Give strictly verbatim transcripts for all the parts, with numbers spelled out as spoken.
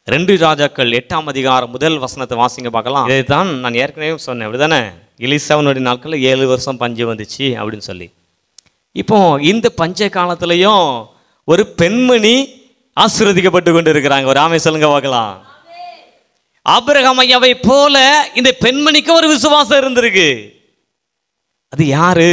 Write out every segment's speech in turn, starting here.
ரெண்டு ராஜாக்கள் எட்டாம் அதிகாரம் முதல் வசனத்தை வாசிங்க பார்க்கலாம். இதை தான் நான் ஏற்கனவே சொன்னேன், அப்படிதானே? எலிசாவினுடைய நாட்களில் ஏழு வருஷம் பஞ்சம் வந்துச்சு அப்படின்னு சொல்லி. இப்போ இந்த பஞ்ச காலத்திலையும் ஒரு பெண்மணி ஆசீர்வதிக்கப்பட்டு கொண்டு இருக்கிறாங்க. ஒரு ஆமை சொல்லுங்க பார்க்கலாம். ஆபிரகாம் ஐயாவை போல இந்த பெண்மணிக்கு ஒரு விசுவாசம் இருந்திருக்கு. அது யாரு?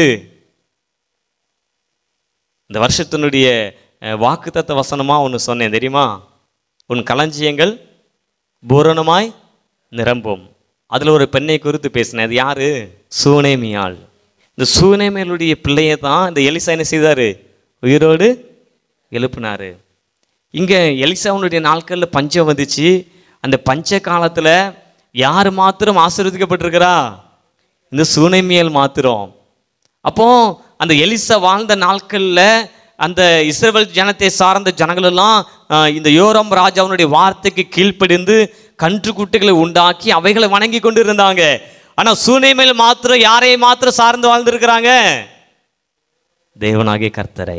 இந்த வருஷத்தினுடைய வாக்குத்தத்த வசனமா ஒன்று சொன்னேன் தெரியுமா? உன் களஞ்சியங்கள் பூரணமாய் நிரம்பும். அதில் ஒரு பெண்ணை குறித்து பேசினேன். அது யாரு? சூனேமியாள். இந்த சூனேமியாளுடைய பிள்ளையை தான் இந்த எலிசா என்ன செய்தார்? உயிரோடு எழுப்பினார். இங்கே எலிசாவுடைய நாட்களில் பஞ்சம் வந்துச்சு. அந்த பஞ்ச காலத்தில் யார் மாத்திரம் ஆசீர்வதிக்கப்பட்டிருக்கிறா? இந்த சூனேமியாள் மாத்திரம். அப்போ அந்த எலிசா வாழ்ந்த நாட்களில் அந்த இஸ்ரவேல் ஜனத்தை சார்ந்த ஜனங்களெல்லாம் இந்த யோராம் ராஜாவுடைய வார்த்தைக்கு கீழ்ப்படிந்து கன்று குட்டிகளை உண்டாக்கி அவைகளை வணங்கி கொண்டு இருந்தாங்க. ஆனால் சூனேமியாள் மாத்திரம் யாரையும் மாத்திரம் சார்ந்து வாழ்ந்திருக்கிறாங்க? தேவனாகிய கர்த்தரை.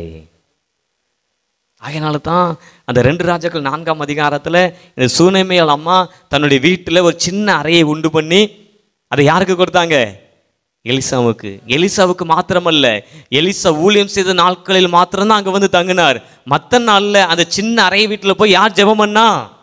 அதனால தான் அந்த ரெண்டு ராஜாக்கள் நான்காம் அதிகாரத்தில் இந்த சூனேமியாள் அம்மா தன்னுடைய வீட்டில் ஒரு சின்ன அறையை உண்டு பண்ணி அதை யாருக்கு கொடுத்தாங்க? எலிசாவுக்கு. எலிசாவுக்கு மாத்திரமல்ல, எலிசா ஊழியம் செய்த நாட்களில் மாத்திரம்தான் அங்கே வந்து தங்கினார். மற்ற நாளில் அந்த சின்ன அறை வீட்டில் போய் யார் ஜெபம் பண்ணா?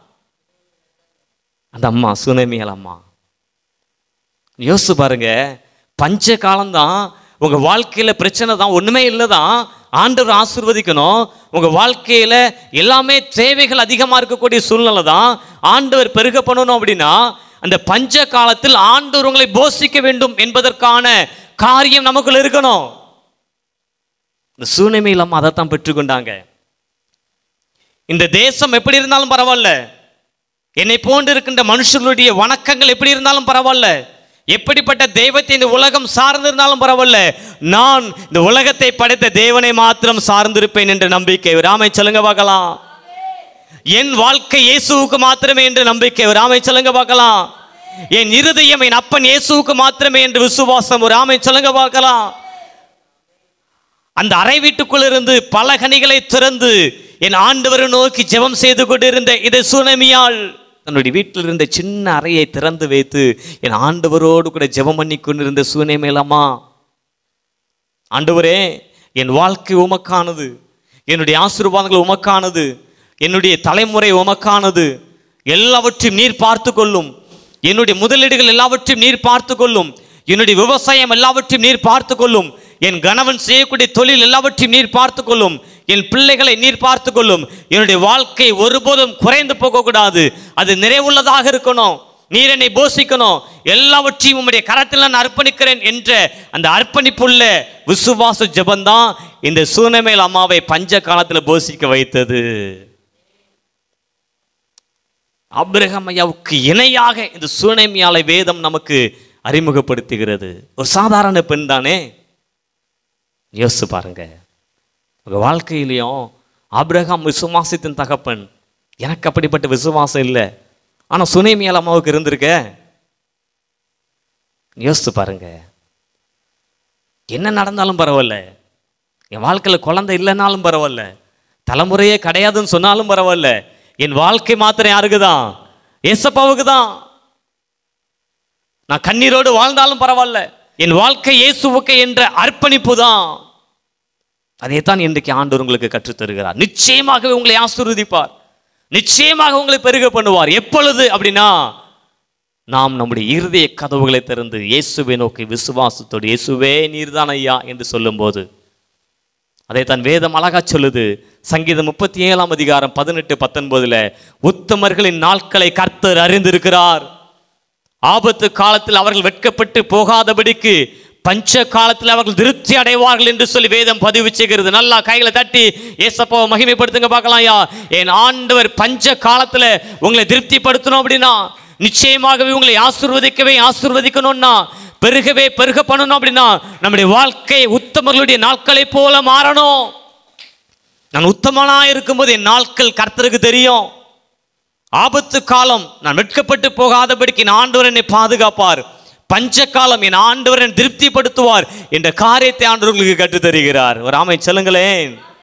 அந்த அம்மா, சூனேமியாள் அம்மா. யோசிச்சு பாருங்க, பஞ்ச காலம்தான். உங்க வாழ்க்கையில பிரச்சனை தான், ஒண்ணுமே இல்லை தான். ஆண்டவர் ஆசீர்வதிக்கணும். உங்க வாழ்க்கையில எல்லாமே தேவைகள் அதிகமா இருக்கக்கூடிய சூழ்நிலை தான். ஆண்டவர் பெருக பண்ணணும் அப்படின்னா அந்த பஞ்ச காலத்தில் ஆண்டவர் உங்களை போஷிக்க வேண்டும் என்பதற்கான காரியம் நமக்குள்ள இருக்கணும். இந்த சூனேமியாள் அம்மா அதைத்தான் பெற்றுக்கொண்டாங்க. இந்த தேசம் எப்படி இருந்தாலும் பரவாயில்ல, என்னை போன்று இருக்கின்ற மனுஷர்களுடைய வணக்கங்கள் எப்படி இருந்தாலும் பரவாயில்ல, எப்படிப்பட்ட தெய்வத்தை இந்த உலகம் சார்ந்திருந்தாலும் பரவாயில்ல, நான் இந்த உலகத்தை படைத்த தேவனை மாத்திரம் சார்ந்திருப்பேன் என்ற நம்பிக்கை. ராமை சொல்லுங்க பார்க்கலாம். என் வாழ்க்கை இயேசுவுக்கு மாத்திரமே என்ற நம்பிக்கை. ஒரு ஆமை சொல்லுங்க பார்க்கலாம். என் இருதயம் என் அப்பன் இயேசுவுக்கு மாத்திரமே என்று விசுவாசம். ஒரு ஆமை சொல்லுங்க பார்க்கலாம். அந்த அறை வீட்டுக்குள் இருந்து பல கனிகளை திறந்து என் ஆண்டவரை நோக்கி ஜெபம் செய்து கொண்டிருந்த இதை சூனேமியாள் தன்னுடைய வீட்டில் இருந்த சின்ன அறையை திறந்து வைத்து என் ஆண்டவரோடு கூட ஜெபம் பண்ணி கொண்டிருந்த சூனேமியாள் அம்மா, ஆண்டவரே, என் வாழ்க்கை உமக்கானது, என்னுடைய ஆசீர்வாதங்கள் உமக்கானது, என்னுடைய தலைமுறை உமக்கானது, எல்லாவற்றையும் நீர் பார்த்து கொள்ளும், என்னுடைய முதலீடுகள் எல்லாவற்றையும் நீர் பார்த்து கொள்ளும், என்னுடைய விவசாயம் எல்லாவற்றையும் நீர் பார்த்து கொள்ளும், என் கணவன் செய்யக்கூடிய தொழில் எல்லாவற்றையும் நீர் பார்த்து கொள்ளும், என் பிள்ளைகளை நீர் பார்த்து கொள்ளும், என்னுடைய வாழ்க்கை ஒருபோதும் குறைந்து போகக்கூடாது, அது நிறைவுள்ளதாக இருக்கணும், நீர் என்னை போஷிக்கணும், எல்லாவற்றையும் உம்முடைய கரத்தில் நான் அர்ப்பணிக்கிறேன் என்ற அந்த அர்ப்பணிப்புள்ள விசுவாச ஜெபந்தான் இந்த சூனேமியாள் அம்மாவை பஞ்ச காலத்தில் போஷிக்க வைத்தது. ஆபிரகாம் ஐயாவுக்கு இணையாக இந்த சூனேமியாளை வேதம் நமக்கு அறிமுகப்படுத்துகிறது. ஒரு சாதாரண பெண் தானே. யோசிச்சு பாருங்க, உங்க வாழ்க்கையிலையும் ஆபிரகாம் விசுவாசத்தின் தகப்பன், எனக்கு அப்படிப்பட்ட விசுவாசம் இல்லை, ஆனால் சூனேமியாள் அம்மாவுக்கு இருந்திருக்க. யோசிச்சு பாருங்க, என்ன நடந்தாலும் பரவாயில்ல, என் வாழ்க்கையில் குழந்தை இல்லைன்னாலும் பரவாயில்ல, தலைமுறையே கிடையாதுன்னு சொன்னாலும் பரவாயில்ல, என் வாழ்க்கை மாத்திரம் யாருக்கு தான்? ஏசப்பாவுக்கு தான். நான் கண்ணீரோடு வாழ்ந்தாலும் பரவாயில்ல, என் வாழ்க்கை இயேசுவுக்கு என்ற அர்ப்பணிப்பு தான். அதைத்தான் இன்றைக்கு ஆண்டவர் உங்களுக்கு கற்றுத்தருகிறார். நிச்சயமாகவே உங்களை ஆசீர்வதிப்பார், நிச்சயமாக உங்களை பெருக பண்ணுவார். எப்பொழுது அப்படின்னா, நாம் நம்முடைய இருதய கதவுகளை திறந்து இயேசுவை நோக்கி விசுவாசத்தோடு இயேசுவே நீர்தான் ஐயா என்று சொல்லும் போது. அதைத்தான் வேதம் அழகா சொல்லுது. சங்கீதம் முப்பத்தி ஏழாம் அதிகாரம் பதினெட்டு பத்தொன்பதுல, உத்தமர்களின் நாட்களை கர்த்தர் அறிந்திருக்கிறார், ஆபத்து காலத்தில் அவர்கள் வெட்கப்பட்டு போகாதபடிக்கு பஞ்ச காலத்தில் அவர்கள் திருப்தி அடைவார்கள் என்று சொல்லி வேதம் பதிவு செய்கிறது. நல்லா கைகளை தட்டி ஏசப்பாவை மகிமைப்படுத்துங்க பார்க்கலாம். ஐயா, என் ஆண்டவர் பஞ்ச காலத்தில் உங்களை திருப்திப்படுத்தணும் அப்படின்னா, நிச்சயமாகவே உங்களை ஆசீர்வதிக்கவே ஆசீர்வதிக்கணும்னா, பெருகவே பெருக பண்ணணும் அப்படின்னா, நம்முடைய வாழ்க்கை உத்தமர்களுடைய நாட்களை போல மாறணும். நான் உத்தமனா இருக்கும்போது என் நாட்கள் கர்த்தருக்கு தெரியும். ஆபத்து காலம் நான் வெட்கப்பட்டு போகாதபடிக்கு என் ஆண்டவர் என்னை பாதுகாப்பார், பஞ்ச காலம் என் ஆண்டவர் என்னை திருப்திப்படுத்துவார் என்ற காரியத்தை ஆண்டவர்களுக்கு கற்றுத் தருகிறார். ஒரு ஆமை சொல்லுங்களேன்.